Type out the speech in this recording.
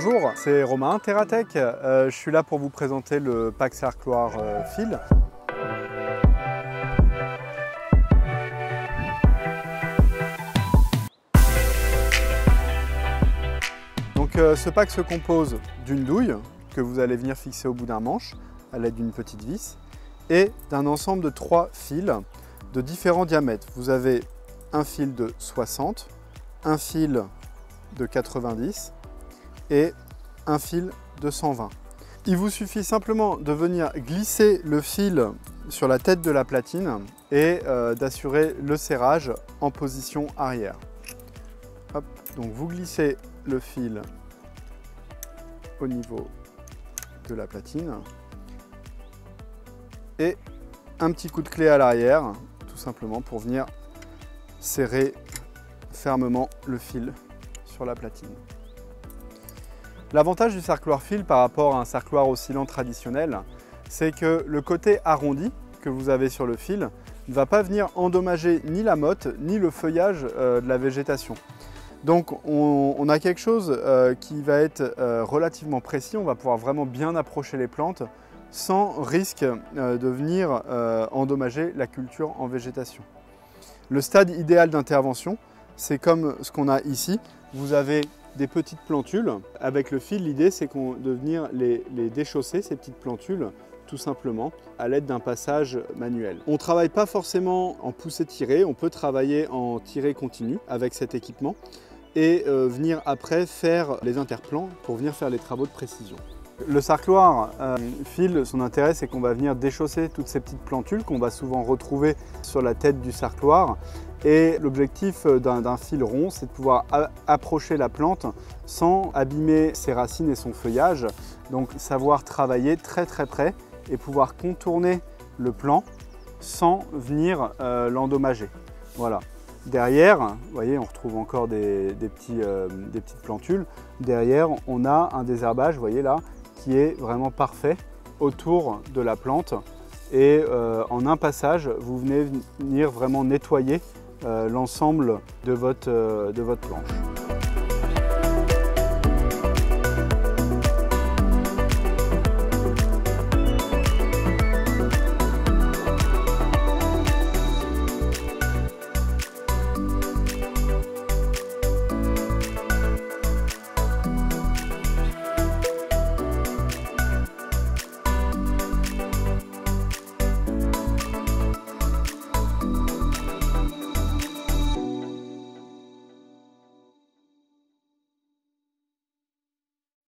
Bonjour, c'est Romain, Terratech. Je suis là pour vous présenter le pack cercloir fil. Donc ce pack se compose d'une douille que vous allez venir fixer au bout d'un manche à l'aide d'une petite vis et d'un ensemble de 3 fils de différents diamètres. Vous avez un fil de 60, un fil de 90 et un fil de 120. Il vous suffit simplement de venir glisser le fil sur la tête de la platine et d'assurer le serrage en position arrière. Hop, donc vous glissez le fil au niveau de la platine et un petit coup de clé à l'arrière, tout simplement pour venir serrer fermement le fil sur la platine. L'avantage du cercloir fil par rapport à un cercloir oscillant traditionnel, c'est que le côté arrondi que vous avez sur le fil ne va pas venir endommager ni la motte ni le feuillage de la végétation. Donc on a quelque chose qui va être relativement précis, on va pouvoir vraiment bien approcher les plantes sans risque de venir endommager la culture en végétation. Le stade idéal d'intervention, c'est comme ce qu'on a ici. Vous avez des petites plantules. Avec le fil, l'idée c'est de venir les déchausser, ces petites plantules, tout simplement, à l'aide d'un passage manuel. On ne travaille pas forcément en poussée-tirée, on peut travailler en tirée continue avec cet équipement et venir après faire les interplants pour venir faire les travaux de précision. Le cercloir fil, son intérêt c'est qu'on va venir déchausser toutes ces petites plantules qu'on va souvent retrouver sur la tête du cercloir. Et l'objectif d'un fil rond, c'est de pouvoir approcher la plante sans abîmer ses racines et son feuillage. Donc savoir travailler très près et pouvoir contourner le plant sans venir l'endommager. Voilà. Derrière, vous voyez, on retrouve encore des petites plantules. Derrière, on a un désherbage, vous voyez là, qui est vraiment parfait autour de la plante. Et en un passage, vous venez venir vraiment nettoyer l'ensemble de votre planche.